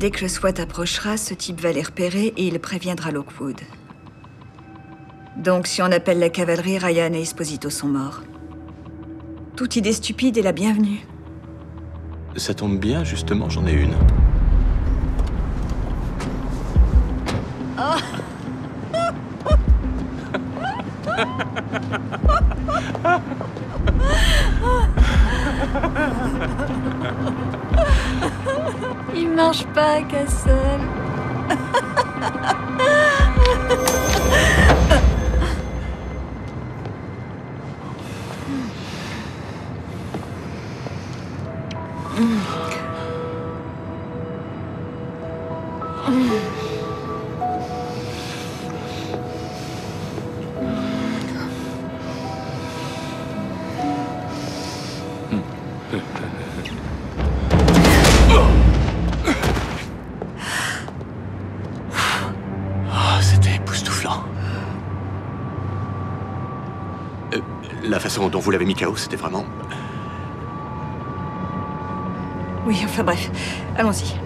Dès que le SWAT approchera, ce type va les repérer et il préviendra Lockwood. Donc, si on appelle la cavalerie, Ryan et Esposito sont morts. Toute idée stupide est la bienvenue. Ça tombe bien, justement, j'en ai une. Oh. Il marche pas, Castle. C'était époustouflant. La façon dont vous l'avez mis KO, c'était vraiment... Oui, enfin bref, allons-y.